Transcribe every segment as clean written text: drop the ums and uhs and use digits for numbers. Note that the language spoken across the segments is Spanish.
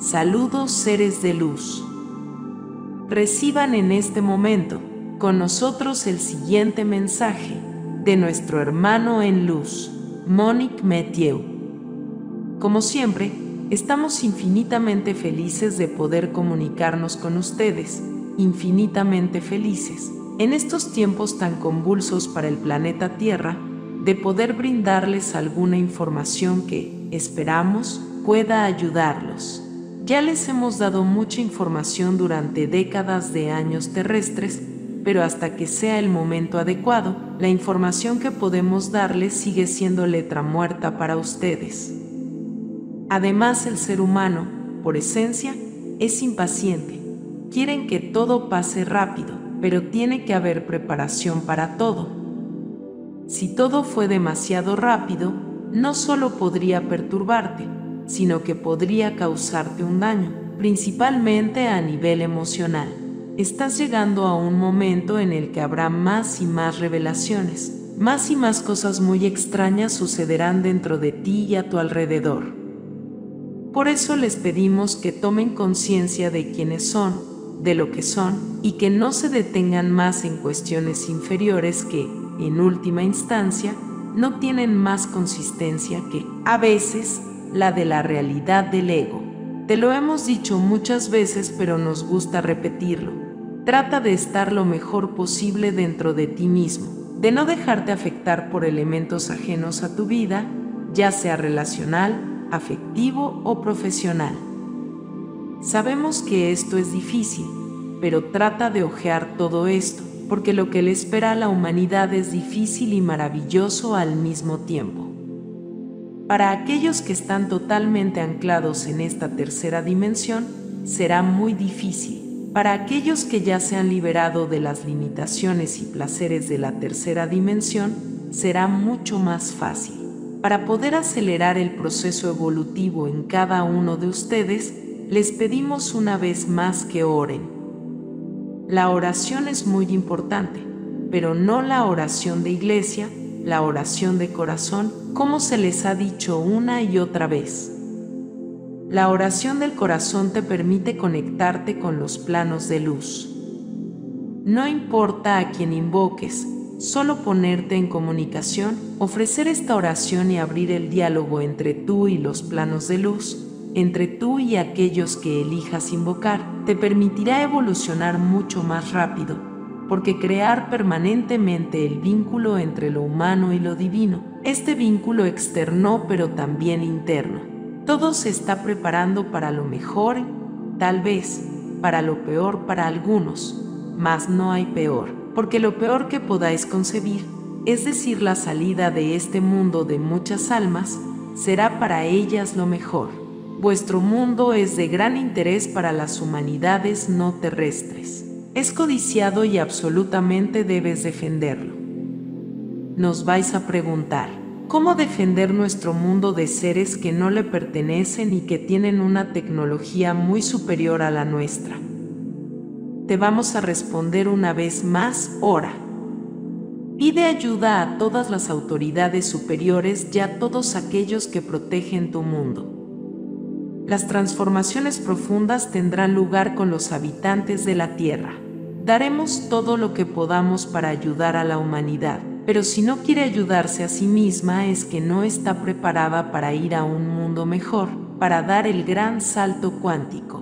Saludos, seres de luz. Reciban en este momento con nosotros el siguiente mensaje de nuestro hermano en luz, Monique Mathieu. Como siempre, estamos infinitamente felices de poder comunicarnos con ustedes, infinitamente felices, en estos tiempos tan convulsos para el planeta Tierra, de poder brindarles alguna información que, esperamos, pueda ayudarlos. Ya les hemos dado mucha información durante décadas de años terrestres, pero hasta que sea el momento adecuado, la información que podemos darles sigue siendo letra muerta para ustedes. Además, el ser humano, por esencia, es impaciente. Quieren que todo pase rápido, pero tiene que haber preparación para todo. Si todo fue demasiado rápido, no solo podría perturbarte, sino que podría causarte un daño, principalmente a nivel emocional. Estás llegando a un momento en el que habrá más y más revelaciones, más y más cosas muy extrañas sucederán dentro de ti y a tu alrededor. Por eso les pedimos que tomen conciencia de quiénes son, de lo que son, y que no se detengan más en cuestiones inferiores que, en última instancia, no tienen más consistencia que, a veces, la de la realidad del ego. Te lo hemos dicho muchas veces, pero nos gusta repetirlo. Trata de estar lo mejor posible dentro de ti mismo, de no dejarte afectar por elementos ajenos a tu vida, ya sea relacional, afectivo o profesional. Sabemos que esto es difícil, pero trata de hojear todo esto, porque lo que le espera a la humanidad es difícil y maravilloso al mismo tiempo. Para aquellos que están totalmente anclados en esta tercera dimensión, será muy difícil. Para aquellos que ya se han liberado de las limitaciones y placeres de la tercera dimensión, será mucho más fácil. Para poder acelerar el proceso evolutivo en cada uno de ustedes, les pedimos una vez más que oren. La oración es muy importante, pero no la oración de iglesia, la oración de corazón, como se les ha dicho una y otra vez. La oración del corazón te permite conectarte con los planos de luz. No importa a quién invoques, solo ponerte en comunicación, ofrecer esta oración y abrir el diálogo entre tú y los planos de luz, entre tú y aquellos que elijas invocar, te permitirá evolucionar mucho más rápido, porque crear permanentemente el vínculo entre lo humano y lo divino, este vínculo externo pero también interno. Todo se está preparando para lo mejor, tal vez, para lo peor para algunos, mas no hay peor, porque lo peor que podáis concebir, es decir, la salida de este mundo de muchas almas, será para ellas lo mejor. Vuestro mundo es de gran interés para las humanidades no terrestres. Es codiciado y absolutamente debes defenderlo. Nos vais a preguntar, ¿cómo defender nuestro mundo de seres que no le pertenecen y que tienen una tecnología muy superior a la nuestra? Te vamos a responder una vez más, ora. Pide ayuda a todas las autoridades superiores y a todos aquellos que protegen tu mundo. Las transformaciones profundas tendrán lugar con los habitantes de la Tierra. Daremos todo lo que podamos para ayudar a la humanidad, pero si no quiere ayudarse a sí misma es que no está preparada para ir a un mundo mejor, para dar el gran salto cuántico.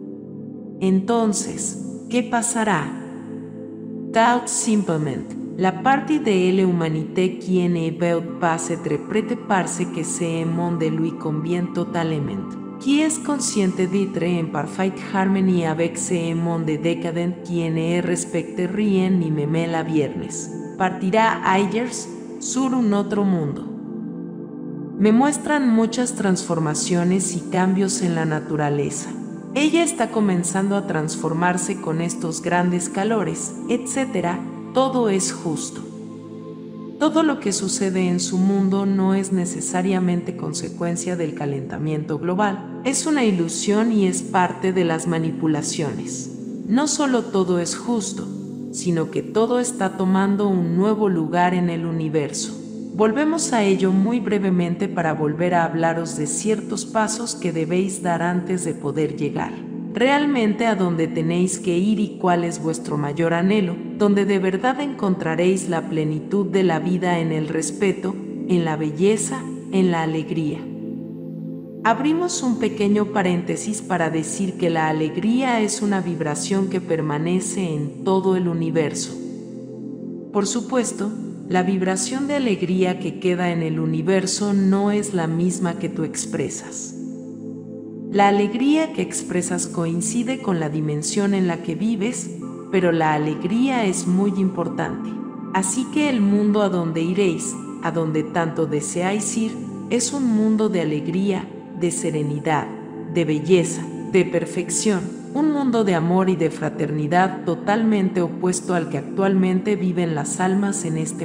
Entonces, ¿qué pasará? Tout simplement, la partie de l'humanité qui ne veut pas être préparée que ce monde lui convient totalement, qui est consciente d'être en parfaite harmonie avec ce monde décadent qui ne respecte rien ni meme la viernes, partirá ailleurs sur un otro mundo. Me muestran muchas transformaciones y cambios en la naturaleza. Ella está comenzando a transformarse con estos grandes calores, etc. Todo es justo. Todo lo que sucede en su mundo no es necesariamente consecuencia del calentamiento global. Es una ilusión y es parte de las manipulaciones. No solo todo es justo, sino que todo está tomando un nuevo lugar en el universo. Volvemos a ello muy brevemente para volver a hablaros de ciertos pasos que debéis dar antes de poder llegar realmente a donde tenéis que ir y cuál es vuestro mayor anhelo, donde de verdad encontraréis la plenitud de la vida en el respeto, en la belleza, en la alegría. Abrimos un pequeño paréntesis para decir que la alegría es una vibración que permanece en todo el universo. Por supuesto, la vibración de alegría que queda en el universo no es la misma que tú expresas. La alegría que expresas coincide con la dimensión en la que vives, pero la alegría es muy importante. Así que el mundo a donde iréis, a donde tanto deseáis ir, es un mundo de alegría, de serenidad, de belleza, de perfección, un mundo de amor y de fraternidad totalmente opuesto al que actualmente viven las almas en este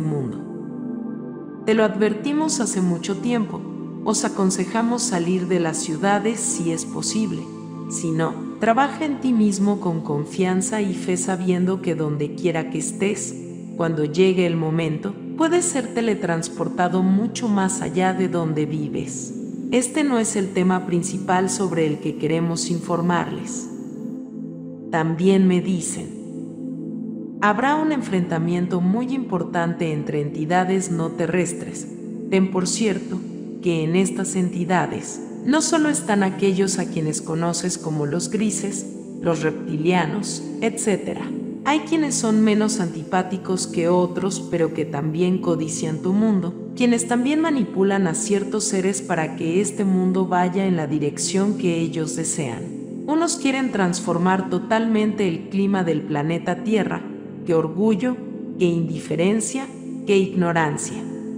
mundo. Te lo advertimos hace mucho tiempo. Os aconsejamos salir de las ciudades si es posible. Si no, trabaja en ti mismo con confianza y fe sabiendo que donde quiera que estés, cuando llegue el momento, puedes ser teletransportado mucho más allá de donde vives. Este no es el tema principal sobre el que queremos informarles. También me dicen, habrá un enfrentamiento muy importante entre entidades no terrestres. Ten por cierto que en estas entidades no solo están aquellos a quienes conoces como los grises, los reptilianos, etc. Hay quienes son menos antipáticos que otros, pero que también codician tu mundo, quienes también manipulan a ciertos seres para que este mundo vaya en la dirección que ellos desean. Unos quieren transformar totalmente el clima del planeta Tierra. ¡Qué orgullo, qué indiferencia, qué ignorancia!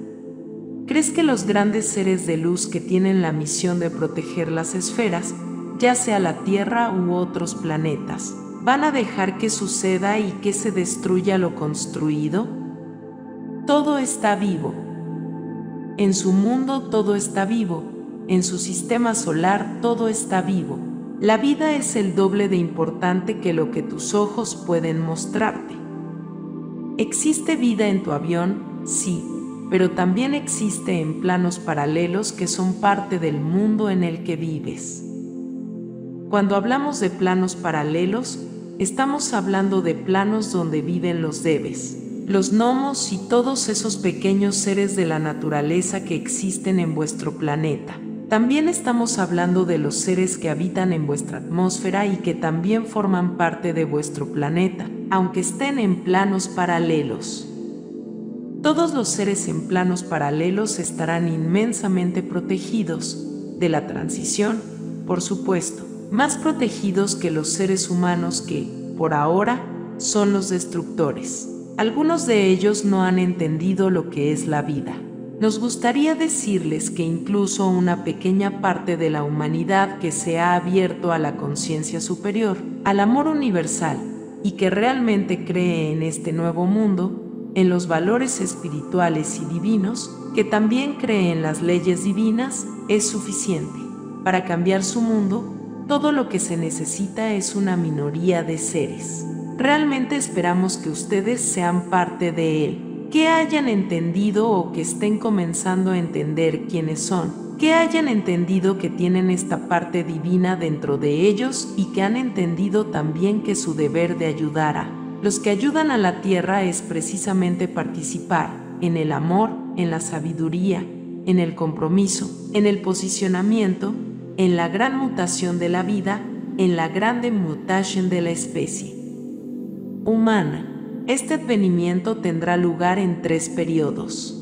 ¿Crees que los grandes seres de luz que tienen la misión de proteger las esferas, ya sea la Tierra u otros planetas, van a dejar que suceda y que se destruya lo construido? Todo está vivo. En su mundo todo está vivo, en su sistema solar todo está vivo. La vida es el doble de importante que lo que tus ojos pueden mostrarte. ¿Existe vida en tu avión? Sí, pero también existe en planos paralelos que son parte del mundo en el que vives. Cuando hablamos de planos paralelos, estamos hablando de planos donde viven los debes, los gnomos y todos esos pequeños seres de la naturaleza que existen en vuestro planeta. También estamos hablando de los seres que habitan en vuestra atmósfera y que también forman parte de vuestro planeta, aunque estén en planos paralelos. Todos los seres en planos paralelos estarán inmensamente protegidos de la transición, por supuesto, más protegidos que los seres humanos que, por ahora, son los destructores. Algunos de ellos no han entendido lo que es la vida. Nos gustaría decirles que incluso una pequeña parte de la humanidad que se ha abierto a la conciencia superior, al amor universal, y que realmente cree en este nuevo mundo, en los valores espirituales y divinos, que también cree en las leyes divinas, es suficiente. Para cambiar su mundo, todo lo que se necesita es una minoría de seres. Realmente esperamos que ustedes sean parte de él, que hayan entendido o que estén comenzando a entender quiénes son, que hayan entendido que tienen esta parte divina dentro de ellos y que han entendido también que su deber de ayudar a los que ayudan a la tierra es precisamente participar en el amor, en la sabiduría, en el compromiso, en el posicionamiento, en la gran mutación de la vida, en la grande mutación de la especie humana. Este advenimiento tendrá lugar en 3 periodos.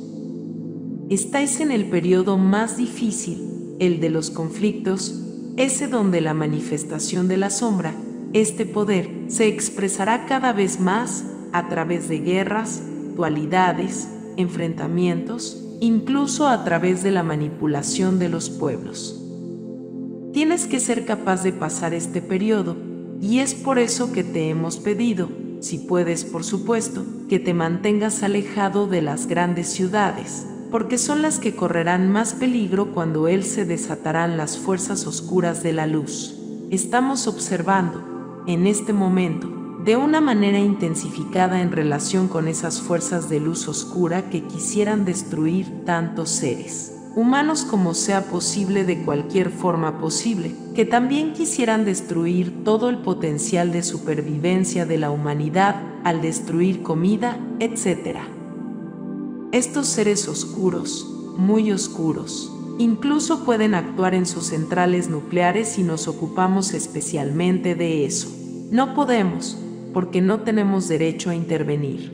Estáis en el periodo más difícil, el de los conflictos, ese donde la manifestación de la sombra, este poder, se expresará cada vez más a través de guerras, dualidades, enfrentamientos, incluso a través de la manipulación de los pueblos. Tienes que ser capaz de pasar este periodo, y es por eso que te hemos pedido, si puedes por supuesto, que te mantengas alejado de las grandes ciudades, porque son las que correrán más peligro cuando se desatarán las fuerzas oscuras de la luz. Estamos observando, en este momento, de una manera intensificada en relación con esas fuerzas de luz oscura que quisieran destruir tantos seres humanos como sea posible de cualquier forma posible, que también quisieran destruir todo el potencial de supervivencia de la humanidad al destruir comida, etc. Estos seres oscuros, muy oscuros, incluso pueden actuar en sus centrales nucleares si nos ocupamos especialmente de eso. No podemos, porque no tenemos derecho a intervenir.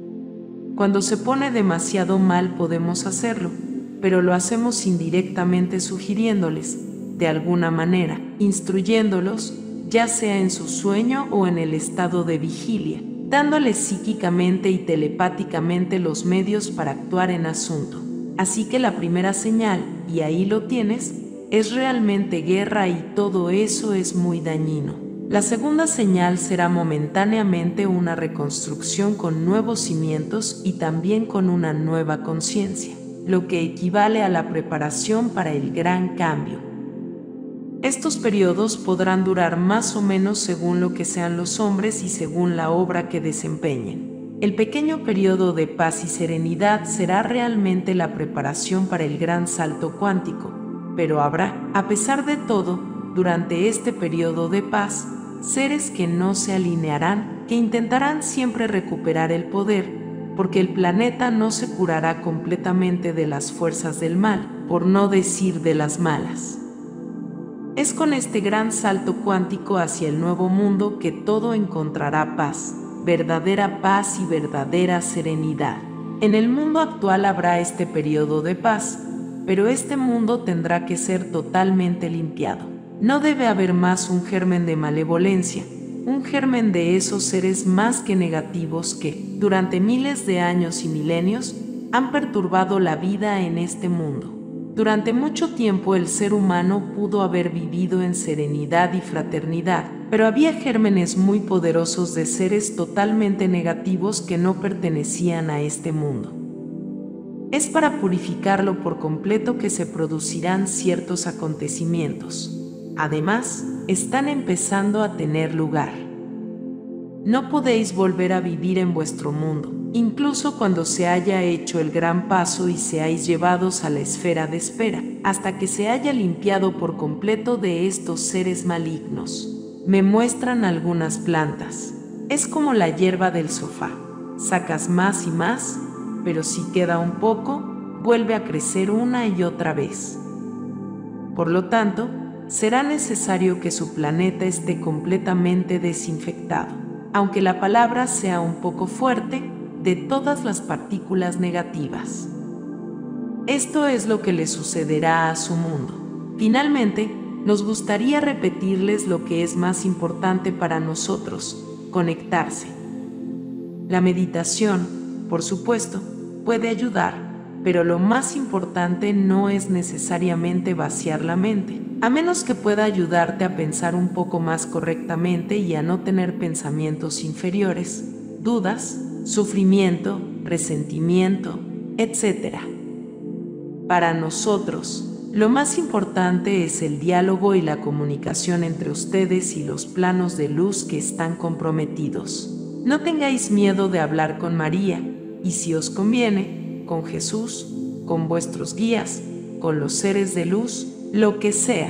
Cuando se pone demasiado mal podemos hacerlo, pero lo hacemos indirectamente sugiriéndoles, de alguna manera, instruyéndolos, ya sea en su sueño o en el estado de vigilia, dándoles psíquicamente y telepáticamente los medios para actuar en asunto. Así que la primera señal, y ahí lo tienes, es realmente guerra y todo eso es muy dañino. La segunda señal será momentáneamente una reconstrucción con nuevos cimientos y también con una nueva conciencia, lo que equivale a la preparación para el gran cambio. Estos periodos podrán durar más o menos según lo que sean los hombres y según la obra que desempeñen. El pequeño periodo de paz y serenidad será realmente la preparación para el gran salto cuántico, pero habrá, a pesar de todo, durante este periodo de paz, seres que no se alinearán, que intentarán siempre recuperar el poder, porque el planeta no se curará completamente de las fuerzas del mal, por no decir de las malas. Es con este gran salto cuántico hacia el nuevo mundo que todo encontrará paz, verdadera paz y verdadera serenidad. En el mundo actual habrá este periodo de paz, pero este mundo tendrá que ser totalmente limpiado. No debe haber más un germen de malevolencia, un germen de esos seres más que negativos que, durante miles de años y milenios, han perturbado la vida en este mundo. Durante mucho tiempo el ser humano pudo haber vivido en serenidad y fraternidad, pero había gérmenes muy poderosos de seres totalmente negativos que no pertenecían a este mundo. Es para purificarlo por completo que se producirán ciertos acontecimientos. Además, están empezando a tener lugar. No podéis volver a vivir en vuestro mundo, incluso cuando se haya hecho el gran paso y seáis llevados a la esfera de espera, hasta que se haya limpiado por completo de estos seres malignos. Me muestran algunas plantas. Es como la hierba del sofá. Sacas más y más, pero si queda un poco, vuelve a crecer una y otra vez. Por lo tanto, será necesario que su planeta esté completamente desinfectado, aunque la palabra sea un poco fuerte, de todas las partículas negativas. Esto es lo que le sucederá a su mundo. Finalmente, nos gustaría repetirles lo que es más importante para nosotros: conectarse. La meditación, por supuesto, puede ayudar, pero lo más importante no es necesariamente vaciar la mente, a menos que pueda ayudarte a pensar un poco más correctamente y a no tener pensamientos inferiores, dudas, sufrimiento, resentimiento, etc. Para nosotros, lo más importante es el diálogo y la comunicación entre ustedes y los planos de luz que están comprometidos. No tengáis miedo de hablar con María, y si os conviene, con Jesús, con vuestros guías, con los seres de luz, lo que sea.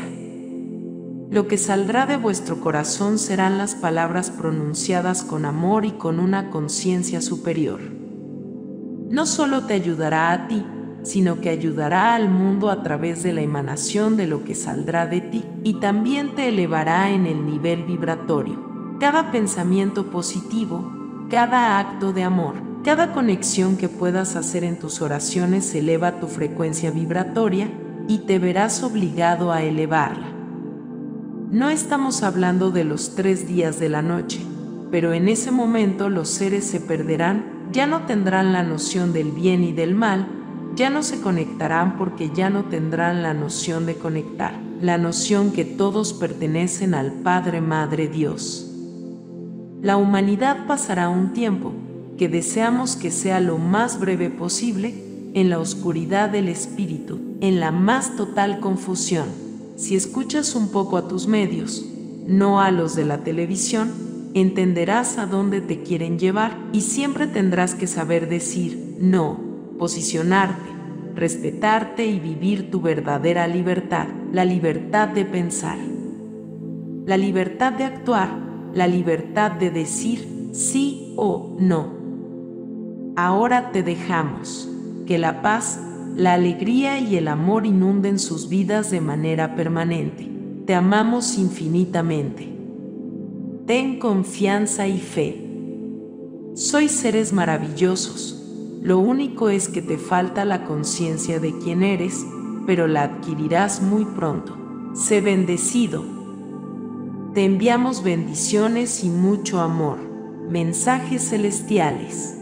Lo que saldrá de vuestro corazón serán las palabras pronunciadas con amor y con una conciencia superior. No solo te ayudará a ti, sino que ayudará al mundo a través de la emanación de lo que saldrá de ti, y también te elevará en el nivel vibratorio. Cada pensamiento positivo, cada acto de amor, cada conexión que puedas hacer en tus oraciones eleva tu frecuencia vibratoria y te verás obligado a elevarla. No estamos hablando de los 3 días de la noche, pero en ese momento los seres se perderán, ya no tendrán la noción del bien y del mal, ya no se conectarán porque ya no tendrán la noción de conectar, la noción que todos pertenecen al Padre, Madre, Dios. La humanidad pasará un tiempo, que deseamos que sea lo más breve posible, en la oscuridad del espíritu, en la más total confusión. Si escuchas un poco a tus medios, no a los de la televisión, entenderás a dónde te quieren llevar y siempre tendrás que saber decir no, posicionarte, respetarte y vivir tu verdadera libertad, la libertad de pensar, la libertad de actuar, la libertad de decir sí o no. Ahora te dejamos. Que la paz, la alegría y el amor inunden sus vidas de manera permanente. Te amamos infinitamente. Ten confianza y fe. Sois seres maravillosos. Lo único es que te falta la conciencia de quién eres, pero la adquirirás muy pronto. Sé bendecido. Te enviamos bendiciones y mucho amor. Mensajes celestiales.